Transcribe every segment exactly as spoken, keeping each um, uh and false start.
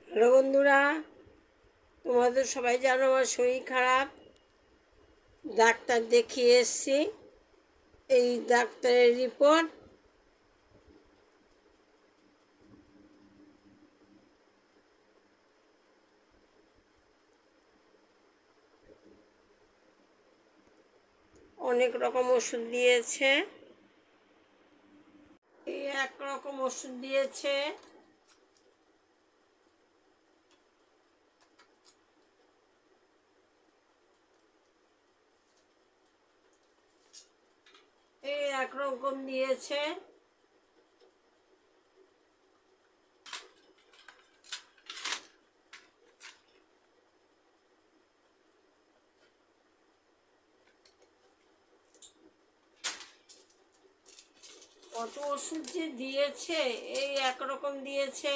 Hello বন্ধুরা, তোমাদের সবাই জানো আমার শরীর খারাপ। ডাক্তার দেখিয়ে এসছি। এই ডাক্তারের রিপোর্ট। অনেক রকম ওষুধ দিয়েছে। এই এক রকম ওষুধ দিয়েছে, এই এক রকম দিয়েছে। কত ওষুধ যে দিয়েছে, এই এক রকম দিয়েছে।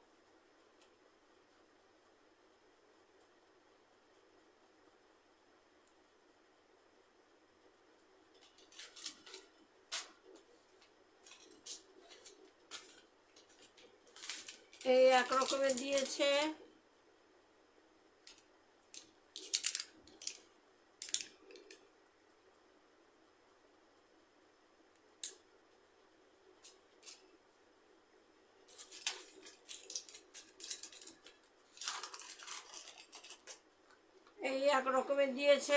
এই এক রকমের দিয়েছে। এই এক রকমের দিয়েছে।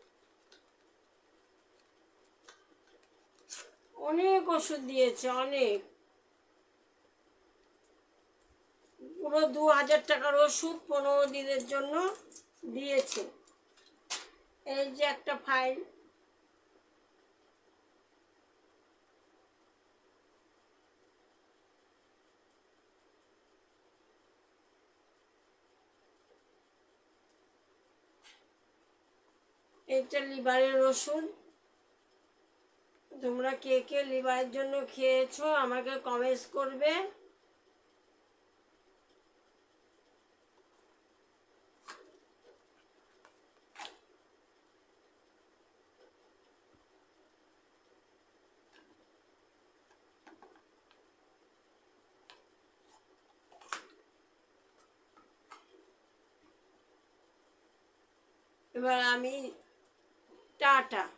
অনেক ওষুধ দিয়েছে, অনেক। পুরো দু হাজার টাকার ওষুধ পনেরো দিনের জন্য দিয়েছে। এই যে একটা ফাইল। এটা লিভারের ওষুধ। তোমরা কে কে লিভারের জন্য খেয়েছো আমাকে কমেন্টস করবে। এবার আমি টাটা।